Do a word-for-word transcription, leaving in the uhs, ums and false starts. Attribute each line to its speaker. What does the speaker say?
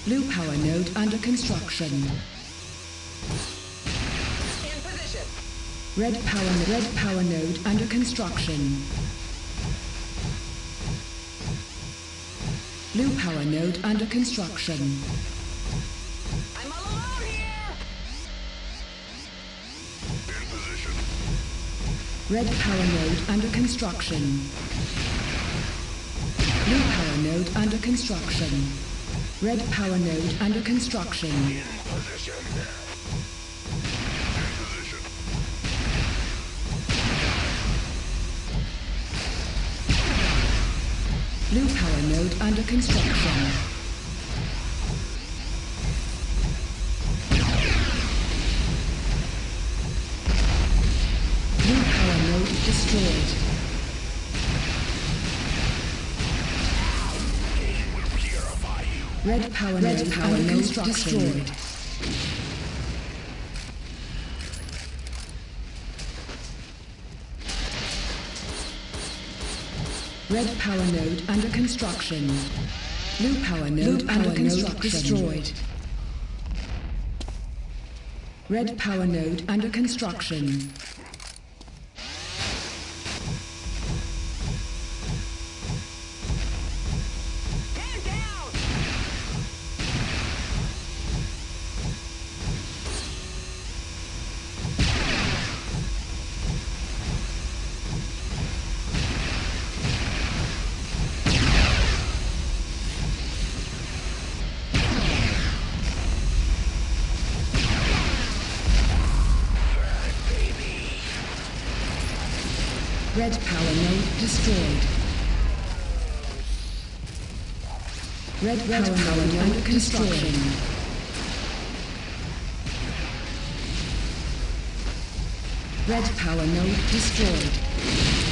Speaker 1: Blue power node under construction.
Speaker 2: In position.
Speaker 1: Red power red power node under construction. Blue power node under construction.
Speaker 2: I'm all alone here.
Speaker 3: In position.
Speaker 1: Red power node under construction. Blue power node under construction. Red power node under construction.
Speaker 3: In position. In position.
Speaker 1: Blue power node under construction. Blue power node destroyed. Red power Red node power under node destroyed. Red power node under construction. Blue power node Blue under power construction. Node destroyed. Red power node under construction. Red power node destroyed. Red, Red power, power node under construction. Red power node destroyed.